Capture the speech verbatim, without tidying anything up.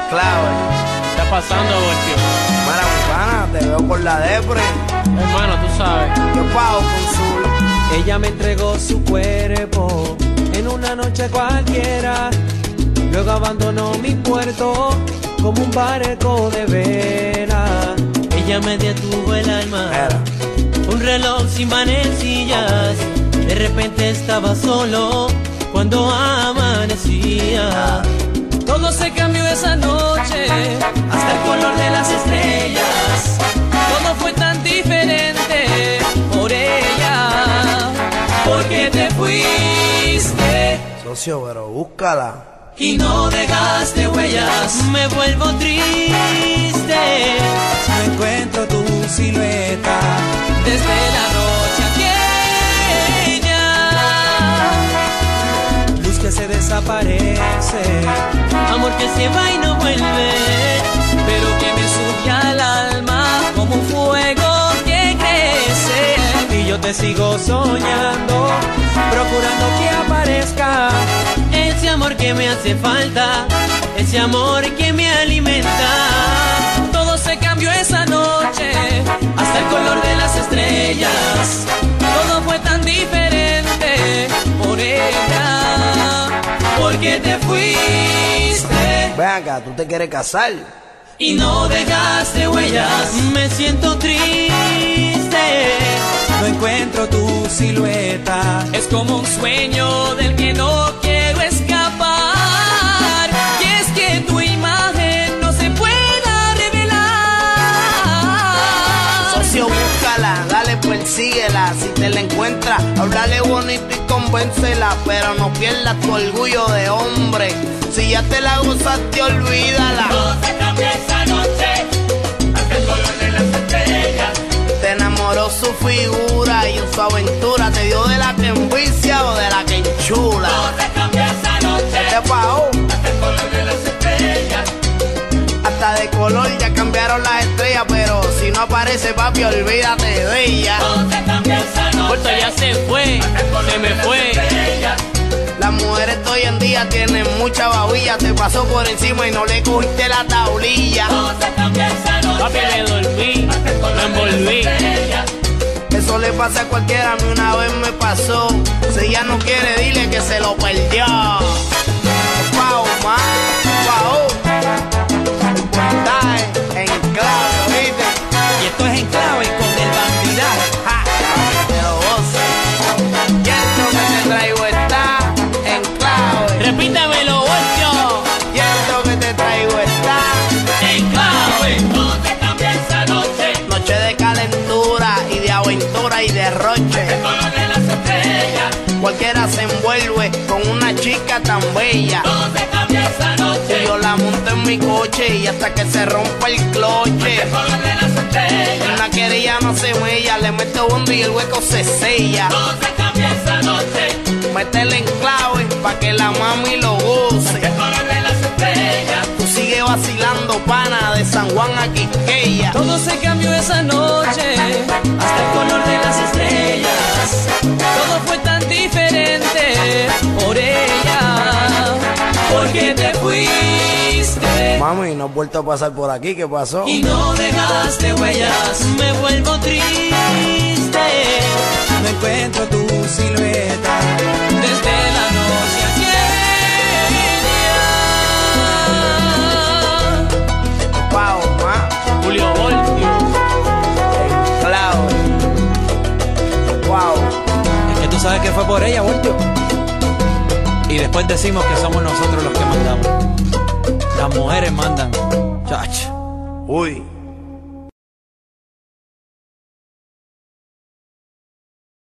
clave. ¿Qué está pasando, Voltio? Mira, mi pana, te veo por la depre. Hermano, tú sabes. Yo pago con Zul. Ella me entregó su cuerpo en una noche cualquiera. Luego abandonó mi puerto como un barco de vela. Ella me detuvo el alma. Era. Un reloj sin manecillas. De repente estaba solo cuando amanecía. Todo se cambió esa noche, hasta el color de las estrellas. Todo fue tan diferente por ella. Porque te fuiste Socio, pero búscala. y no dejaste huellas. Me vuelvo triste. No encuentro tu silueta desde la noche aquella. Luz que se desaparece, Amor que se va y no vuelve. pero que me sube al alma como un fuego que crece. Y yo te sigo soñando, procurando que aparezca Ese amor que me hace falta, ese amor que me alimenta. Todo se cambió esa noche, hasta el color de las estrellas. Todo fue tan diferente por ella, porque te fuiste Ven acá, ¿tú te quieres casar? y no dejaste huellas. Me siento triste. No encuentro tu silueta, es como un sueño del que no quiero escapar. Y es que tu imagen no se pueda revelar. Socio, búscala, dale, persíguela. Si te la encuentras, háblale bonito y convéncela. Pero no pierdas tu orgullo de hombre. Si ya te la gozaste, olvídala. Todo se cambió esa noche, hasta el color de las estrellas. Te enamoró su figura y en su aventura te dio de la que envicia o de la que enchula. Todo se cambió esa noche, Te pagó, hasta el color de las estrellas. hasta de color ya cambiaron las estrellas. Pero si no aparece, papi, olvídate de ella. Todo se cambió esa Corta noche, ya se fue, se me fue. estrellas. Las mujeres de hoy en día tienen mucha babilla. Te pasó por encima y no le cogiste la tablilla. Todo se cambió esa noche, Papi, me dormí, hasta el color me de las envolví. estrellas. Eso le pasa a cualquiera, a mí una vez me pasó. Si ella no quiere, dile que se lo perdió. Pau, man, pau. El portaje en clave, ¿viste? Y esto es en clave con el bandidaje. Ja, pero vos, y esto que te traigo está en clave. Repítamelo, Voltio. Y esto que te traigo está En clave. Todo se cambió esa noche, noche de calentura y de aventura y derroche. el color de las estrellas. Cualquiera se envuelve con una chica tan bella. Todo se cambió esa Y noche, yo la monto en mi coche y hasta que se rompa el cloche. el color de las estrellas. Una querella no se mella, le meto bondo y el hueco se sella. Todo se cambió esa noche, Métele en clave pa' que la mami lo goce. el color de las estrellas. Tú sigue vacilando, pana, de San Juan a Quisqueya. Todo se cambió esa noche, hasta el color de las estrellas. Todo fue tan diferente por ella, porque te fuiste Mami, no has vuelto a pasar por aquí, ¿qué pasó? y no dejaste huellas. Me vuelvo triste. No encuentro tu silueta desde la noche aquella. Pau, ma, Julio Voltio. en clave. Wow. Es que tú sabes que fue por ella, Voltio. Y después decimos que somos nosotros los que mandamos. Las mujeres mandan. Chacho. Uy.